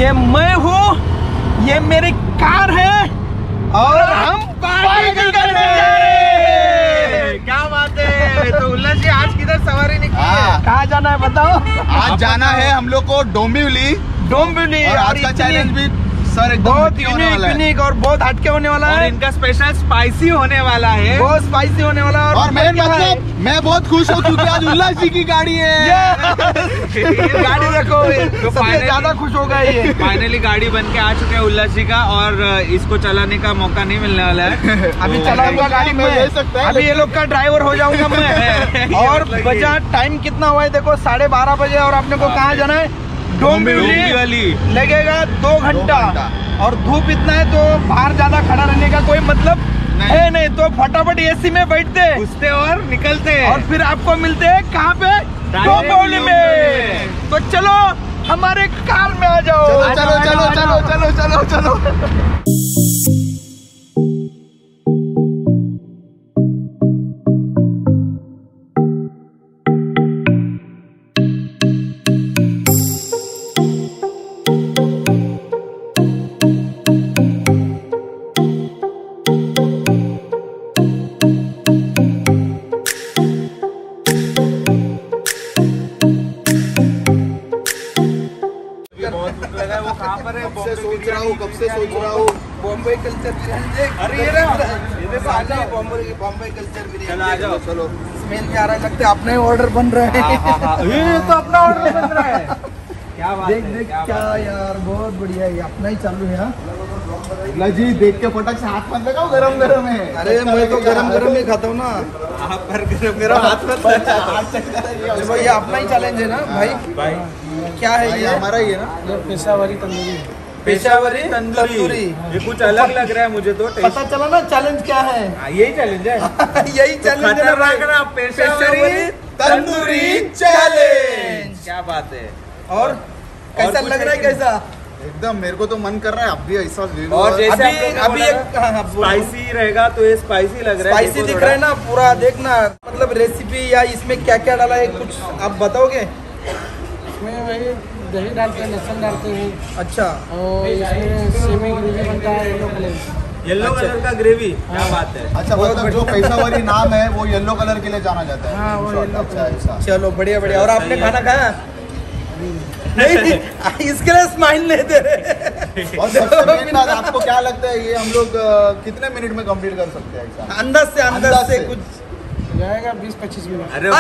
ये मैं हूँ, ये मेरी कार है और हम पार्टी करने जा रहे हैं। क्या बात है। तो उल्लास जी आज किधर सवारी निकली है? कहाँ जाना है बताओ? आज जाना है हम लोग को डोंबिवली। और आज का चैलेंज भी सर एकदम बहुत यूनिक और बहुत हटके होने वाला और है। इनका स्पेशल स्पाइसी होने वाला है। बहुत स्पाइसी होने वाला है। और मेन मतलब मैं बहुत खुश हूँ क्योंकि आज उल्लास जी की गाड़ी है। गाड़ी देखो, तो सबसे ज्यादा खुश होगा ये। फाइनली गाड़ी बन के आ चुके हैं उल्लास जी का और इसको चलाने का मौका नहीं मिलने वाला है। अभी चलाऊंगा गाड़ी में, ले सकता है, अभी ये लोग का ड्राइवर हो जाऊंगा मैं। और बजा टाइम कितना हुआ है देखो, 12:30 बजे और अपने को कहाँ जाना है? डोंबिवली। लगेगा 2 घंटा और धूप इतना है तो बाहर ज्यादा खड़ा रहने का कोई मतलब है नहीं। तो फटाफट एसी में बैठते घुसते और निकलते हैं और फिर आपको मिलते हैं कहाँ पे? डोंबिवली में। तो चलो हमारे कार में आ जाओ। चलो चलो चलो चलो चलो चलो चलो। कब से सोच रहा हूँ बॉम्बे कल्चर बिरयानी। अरे ये बॉम्बे कल्चर बिरयानी। आ जाओ। चलो स्मेल भी आ रहा है, लगता है अपना ही ऑर्डर बन रहा है। ये तो अपना ऑर्डर बन रहा है। क्या बात देख है, देख क्या क्या बात है। यार बहुत बढ़िया है, अपना ही चालू है। उल्लास जी देख के फटक से हाथ मत लगाओ, गरम गरम है। अरे मैं तो गरम गरम ही खाता हूँ ना। आप पर मेरा हाथ मत देखो ये अपना ही चैलेंज है ना भाई। क्या है ये? हमारा ही है ना। पेशावरी तंदूरी। ये कुछ अलग लग रहा है मुझे तो। पता चला ना चैलेंज क्या है? यही चैलेंज है। यही चैलेंज है ना भाई। पेशावरी तंदूरी चैलेंज। क्या बात है। और कैसा कुछ लग रहा है? है कैसा एकदम मेरे को तो मन कर रहा है अब भी ऐसा ले लो। और जैसे अभी एक स्पाइसी रहेगा तो ये स्पाइसी लग रहा है। स्पाइसी दिख रहा है ना पूरा। देखना मतलब रेसिपी या इसमें क्या क्या डाला है कुछ आप बताओगे? इसमें वही दही डालते हैं, लहसुन डालते हैं। अच्छा और इसमें सेमी ग्रेवी बनता है येलो कलर। येलो कलर का ग्रेवी। क्या बात है। अच्छा मतलब जो पेशावरी नाम है वो येलो कलर के लिए जाना जाता है। हाँ, वो येलो अच्छा ऐसा। चलो बढ़िया बढ़िया। और आपने सही है। खाना खाया? नहीं इसके लिए स्माइल नहीं दे रहे। और सबसे मेन बात आपको क्या लगता है ये हम लोग कितने मिनट में कंप्लीट कर सकते हैं ऐसा? अंदाज से कुछ जाएगा 20-25 मिनट। अरे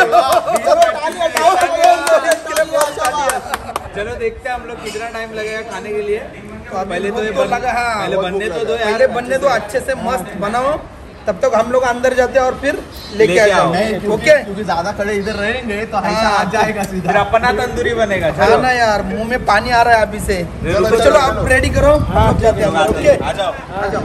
चलो देखते हैं हम लोग कितना टाइम लगेगा खाने के लिए। पहले तो ये लगा। हाँ पहले बनने तो दो यार। पहले बनने दो, अच्छे से मस्त बनाओ, तब तक हम लोग अंदर जाते हैं और फिर लेके आ जाओ। ओके क्योंकि ज्यादा खड़े इधर रहेंगे तो ऐसा आ जाएगा फिर सीधा। अपना तंदूरी बनेगा। हाँ चलो ना यार, मुंह में पानी आ रहा है अभी से। चलो, तो चलो, चलो आप रेडी करो, हम लोग जाते हैं। ओके आ जाओ। आ जाओ।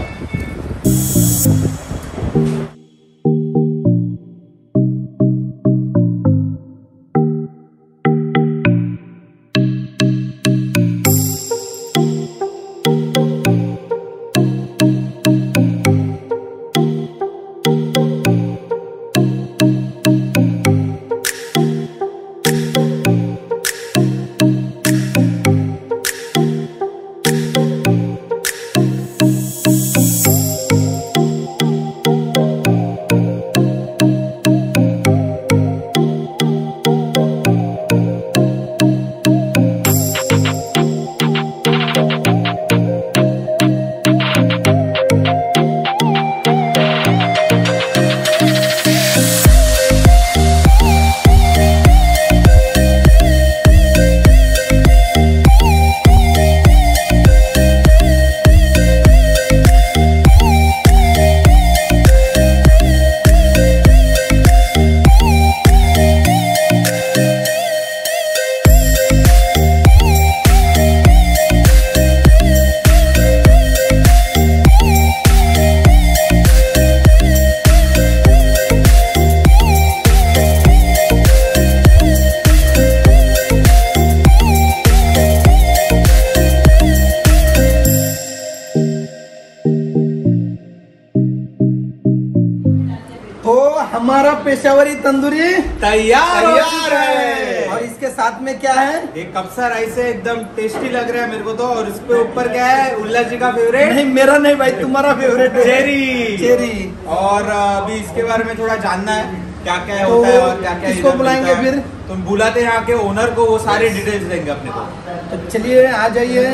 हमारा पेशावरी तंदूरी तैयार है। और इसके इसके साथ में क्या है? ये कप्सा राइस है, एकदम टेस्टी लग रहा है मेरे को तो। और इसके ऊपर क्या है? उल्लास जी का फेवरेट। नहीं मेरा नहीं भाई, तुम्हारा फेवरेट है चेरी। चेरी। और अभी इसके बारे में थोड़ा जानना है, क्या क्या तो होता है और क्या क्या किसको बुलाएंगे फिर? तुम बुलाते हैं यहाँ के ओनर को, वो सारे डिटेल्स देंगे अपने को। तो चलिए आ जाइए।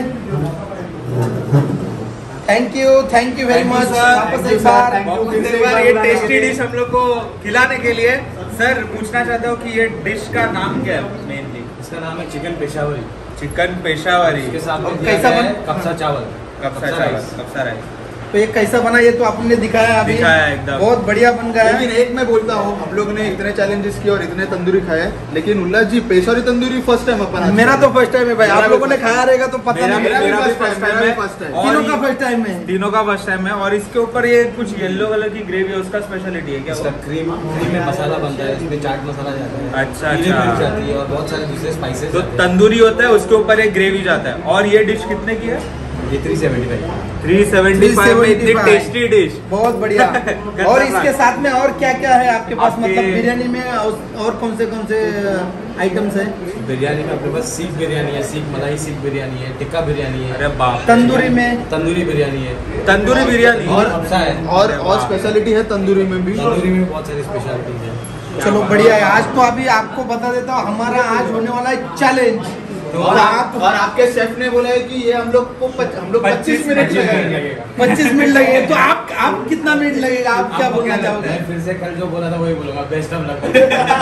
Thank you very much. वापस एक बार ये टेस्टी डिश हम लोग को खिलाने के लिए। सर पूछना चाहता हूँ कि ये डिश का नाम क्या है मेनली? इसका नाम है चिकन पेशावरी। चिकन पेशावरी। इसके साथ में कैसा दिया गया बन- है कप्सा चावल, कप्सा चावल, कप्सा राइस। तो ये कैसा बना ये तो आपने दिखाया अभी। दिखाया एकदम। बहुत बढ़िया बन गया लेकिन है। एक मैं बोलता हूँ, हम लोग ने इतने चैलेंजेस किए और इतने तंदूरी खाए, लेकिन उल्लास जी पेशावरी तंदूरी फर्स्ट टाइम अपन आज मेरा तो फर्स्ट टाइम है भाई, मेरा आप भी लोगों ने first खाया रहेगा तो पता नहीं। मेरा भी मेरा भी first first time, time मेरा है। भी first time। और तीनों का ये- फर्स्ट टाइम है। तीनों का फर्स्ट टाइम है। और इसके ऊपर ये कुछ येलो कलर की ग्रेवी है, उसका स्पेशलिटी है क्या? इसका क्रीम में मसाला बनता है, इसमें चाट मसाला जाता है, अच्छा, पीली अच्छा। मिर्च जाती है और बहुत सारे दूसरे स्पाइसेस। तो तंदूरी होता है, उसके ऊपर एक ग्रेवी जाता है। और ये डिश कितने की है? ये 375। 375 में इतनी 375 टेस्टी डिश। बहुत बढ़िया। और इसके साथ में और क्या क्या है आपके पास? आपके- मतलब बिरयानी में और कौन से आइटम्स है? बिरयानी में अपने पास सीख बिरयानी है, सीख मलाई सीख बिरयानी है, टिक्का बिरयानी है, अरे बाप। तंदूरी में तंदूरी बिरयानी है, तंदूरी बिरयानी। और कप्सा है, और स्पेशलिटी है तंदूरी में भी। तंदूरी में बहुत सारी स्पेशलिटीज है। चलो बढ़िया है। आज तो अभी आपको बता देता हूँ, हमारा आज होने वाला है चैलेंज। और आपके शेफ ने बोला है कि ये हम लोग 25 मिनट लगेगा। 25 मिनट लगेगा। तो आप कितना मिनट लगेगा? आप क्या बोलना चाहोगे? मैं फिर से कल जो बोला था वही बोलूंगा, बेस्ट ऑफ लक।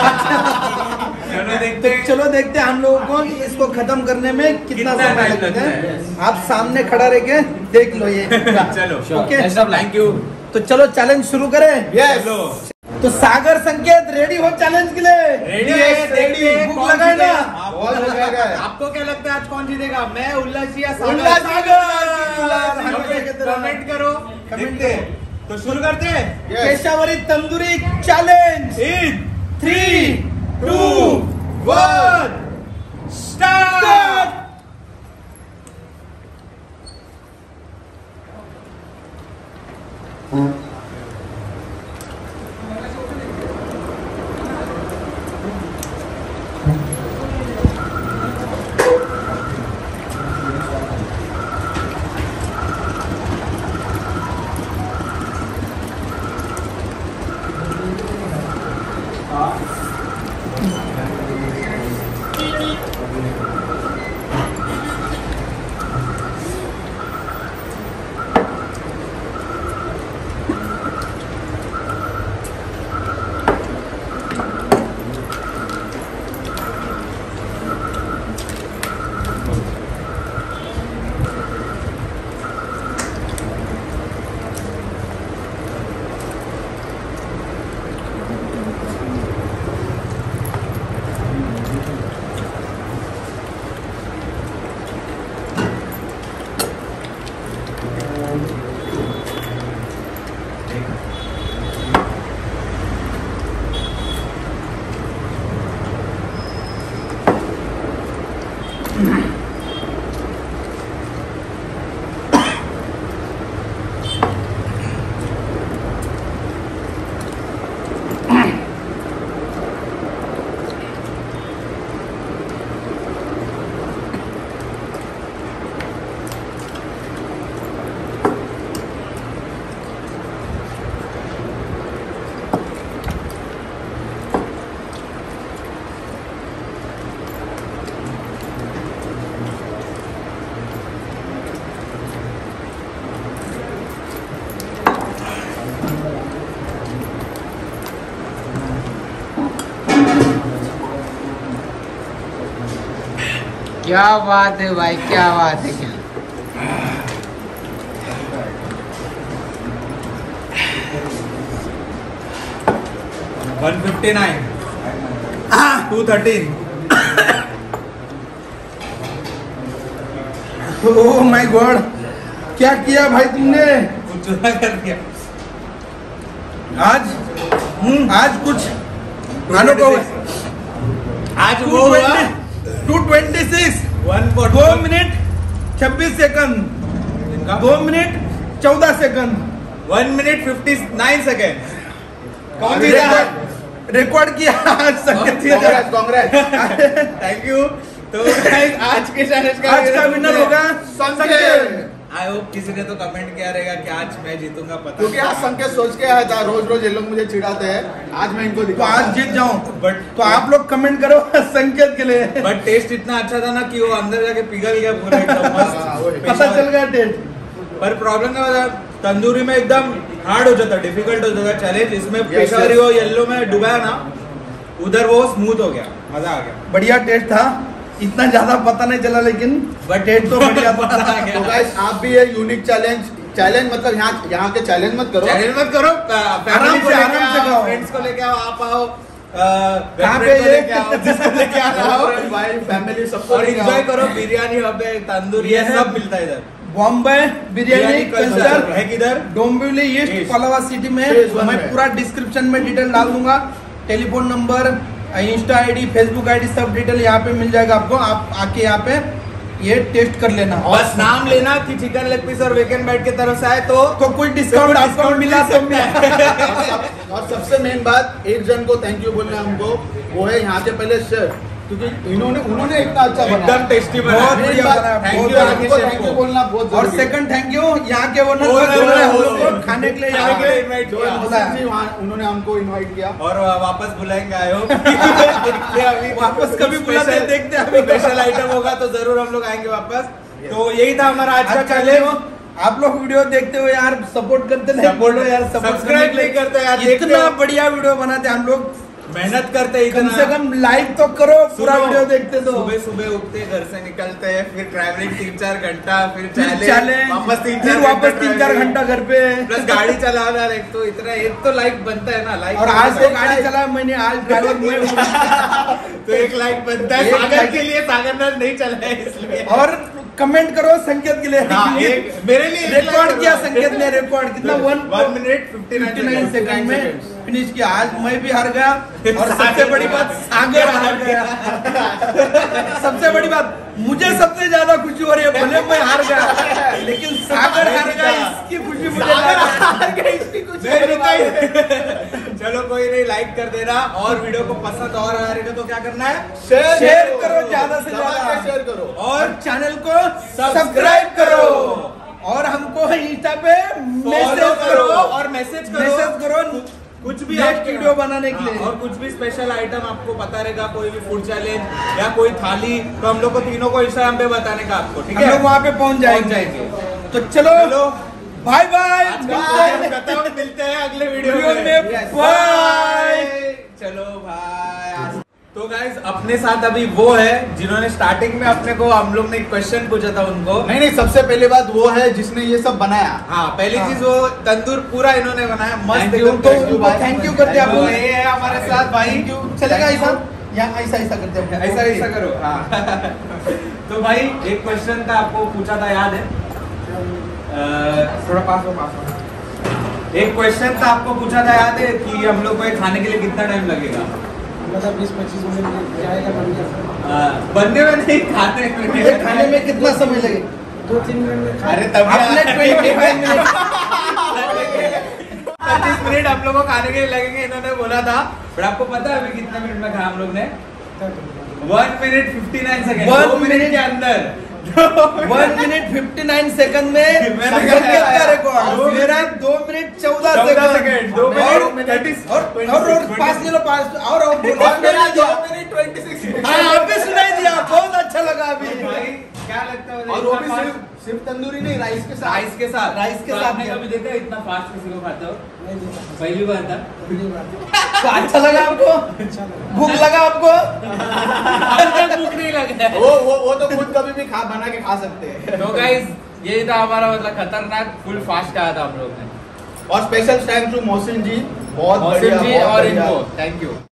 चलो देखते हैं हम लोगों को कि इसको खत्म करने में कितना कितना समय time लगता है। लगता आप सामने खड़ा रह के देख लो ये। चलो okay, best of luck. Thank you. तो चलो चैलेंज शुरू करें। यस। तो सागर संकेत रेडी हो चैलेंज के लिए? रेडी है, देखते हैं भूख कौन लगा है ना? जीतेगा। बहुत मजा आएगा। आपको क्या लगता है आज कौन जीतेगा? मैं, उल्लास जी या सागर? उल्लास सागर। कमेंट करो, देखते हैं। तो शुरू करते हैं। Yes। Peshawari tandoori challenge in 3, 2, 1 start. क्या बात है भाई, क्या बात है। क्या 159, 213। ओह माय गॉड, क्या किया भाई तुमने कुछ चुरा कर दिया। आज कुछ खानों को आज वो हुआ 226 142 2 minute 26 second 2 minute 14 second 1 minute 59 seconds। कौन अरे जीता? रिकॉर्ड किया कांग्रेस थैंक यू। तो guys, आज के चैलेंज का विनर होगा संकेत। आई होप किसी ने तो कमेंट किया रहेगा कि आज मैं जीतूंगा, पता क्योंकि आज संकेत सोच के आया था, रोज रोज ये लोग मुझे चिढ़ाते हैं, आज मैं इनको तो दिखा आज जीत जाऊं। बट तो आप लोग कमेंट करो संकेत के लिए। बट टेस्ट इतना अच्छा था ना कि वो अंदर जाके पिघल गया पूरा एकदम मस्त। पता चल गया टेस्ट। पर प्रॉब्लम क्या होता, तंदूरी में एकदम हार्ड हो जाता, डिफिकल्ट हो जाता चैलेंज। इसमें पेशावरी वो येलो में डुबाया ना, उधर वो स्मूथ हो गया, मजा आ गया। बढ़िया टेस्ट था, इतना ज्यादा पता नहीं चला लेकिन बट टेस्ट तो बढ़िया था। तो गाइस आप भी ये यूनिक चैलेंज मतलब यहाँ के चैलेंज मत करो, चैलेंज मत करो, आराम से खाओ, फ्रेंड्स को लेके आओ, आप आओ, कहाँ पे ये लेके आओ वाइफ फैमिली सबको और लेके आओ। एंजॉय करो। बिरयानी हबे तंदूरी ये ये है सब मिलता है इधर। बॉम्बे बिरयानी कल्चर है किधर? डोंबिवली ईस्ट पलावा सिटी में। Phase one मैं में। पूरा डिस्क्रिप्शन में डिटेल डाल दूंगा, telephone number, Insta ID, Facebook ID, सब डिटेल यहाँ पे मिल जाएगा आपको। आप आके यहाँ पे ये टेस्ट कर लेना। बस नाम लेना कि चिकन लेग पीस और वेकेंड बैट की तरफ से आए तो कोई डिस्काउंट आपको मिला तो और सबसे मेन बात, एक जन को थैंक यू बोलना हमको, वो है यहाँ के पहले शेफ, क्योंकि उन्होंने इतना अच्छा बनाया, एकदम टेस्टी बहुत बना। बढ़िया बनाया, थैंक बहुत यू बढ़िया। राकेश हमको शेफ थैंक यू को। बोलना बहुत और जरूरी है। सेकंड थैंक यू यहाँ के ओनर Owner को, जो है हम को, लोग को खाने के लिए यहाँ खाने के लिए पे invite जो किया। मोहसिन जी वहाँ उन्होंने हमको इनवाइट किया। और वापस बुलाएंगे आयो। अभी वापस कभी बुलाते हैं, देखते हैं अभी। स्पेशल आइटम होगा तो जरूर हम लोग आएंगे वापस। तो यही था हमारा आज का अच्छा चैलेंज। आप लोग वीडियो देखते हुए यार सपोर्ट करते नहीं, Support- बोलो यार सपोर्ट Subscribe नहीं करते यार, देखते इतना हो। बढ़िया वीडियो बनाते हैं हम लोग, मेहनत करते हैं कम इतना। से कम लाइक तो करो, पूरा सुनो, वीडियो देखते तो। सुबह सुबह उठते घर से निकलते हैं, फिर ट्रैवलिंग 3-4 घंटा, फिर चैलेंज, वापस फिर वापस 3-4 घंटा घर पे। प्लस गाड़ी चलाना, एक तो इतना, एक तो लाइक बनता है ना, लाइक। और आज तो गाड़ी चला मैंने, आज ड्राइवर मैं हूँ। तो एक लाइक बनता है एक सागर like- के लिए, सागर में नहीं चला है इसलिए। और कमेंट करो संकेत के लिए। हाँ, एक मेरे लिए रिकॉर्ड किया संकेत ने, रिकॉर्ड कितना 1 मिनट 59 सेकंड में फिनिश किया। आज मैं भी हार गया और सबसे बड़ी बात सागर हार गया। सबसे बड़ी बात, मुझे सबसे ज्यादा खुशी हो रही है, भले मैं हार गया लेकिन सागर हार गया, इसकी खुशी मुझे चलो कोई नहीं, लाइक कर देना और वीडियो को पसंद और आ रहा है तो क्या करना है? शेयर करो ज्यादा से ज्यादा, शेयर करो और चैनल को सब्सक्राइब करो, और हमको इंस्टा पे मैसेज करो और मैसेज करो कुछ भी नेक्स्ट आपके- वीडियो बनाने के लिए। और कुछ भी स्पेशल आइटम आपको पता रहेगा, कोई भी फूड चैलेंज या कोई थाली, तो हम लोग को तीनों को इंस्टाग्राम पे बताने का आपको, ठीक हम है? लोग वहाँ पे पहुँच जाएंगे। तो चलो बाय बाय, मिलते हैं अगले वीडियो वीडियो में, बाय। चलो भाई। तो गाइस अपने साथ अभी वो है जिन्होंने स्टार्टिंग में अपने को, हम लोग ने एक क्वेश्चन पूछा था उनको। नहीं, सबसे पहले बात वो है जिसने ये सब बनाया। हाँ, पहली चीज वो तंदूर पूरा इन्होंने बनाया मस्त Thank you, एकदम। thank you, भाई। थैंक यू करते हैं आप तो लोग। ये है हमारे साथ भाई। चलेगा ऐसा, यहाँ ऐसा ऐसा करते हैं, ऐसा ऐसा करो। हाँ। तो भाई एक क्वेश्चन था आपको पूछा था, याद है? थोड़ा पास हो। एक क्वेश्चन था आपको पूछा था, याद है कि हम लोग को ये खाने के लिए कितना टाइम लगेगा? मतलब 20-25 मिनट जाएगा बन गया। बनने में नहीं, खाने ये खाने में कितना समय लगे? 2-3 मिनट में अरे तब आपने 25 मिनट 25 मिनट हम लोग को खाने के लिए लगेंगे, इन्होंने बोला था। पर आपको पता है अभी कितने मिनट में खाया हम लोग ने? 1 मिनट 59 सेकंड। 1 मिनट के अंदर 1 मिनट 59 सेकंड में मैंने संकेत क्या का है? रिकॉर्ड। मेरा 2 मिनट 14 14 सेकंड। सेकंड, 2 मिनट 30 और पास ले लो, पास और मेरा 2 मिनट 26 मिनट। हाँ, अभी सुनाई दिया, बहुत अच्छा लगा अभी। भाई क्या लगता है? और वो भी सिर्फ तंदूरी नहीं, राइस के साथ। राइस के साथ। राइस के तो साथ आपने क्या? कभी देखा है इतना फास्ट किसी को खाते हो? नहीं देखा। पहली बार था। पहली बार। तो अच्छा लगा आपको? अच्छा लगा। भूख लगा आपको? भूख नहीं लगा। वो तो खुद कभी भी बना के खा सकते हैं। तो गाइस यही था हमारा, मतलब खतरनाक फुल फास्ट आया था हम लोग ने। और special thank to Mohsin ji, बहुत मौसम बढ़िया, जी बहुत और बढ़िया। इनको थैंक यू।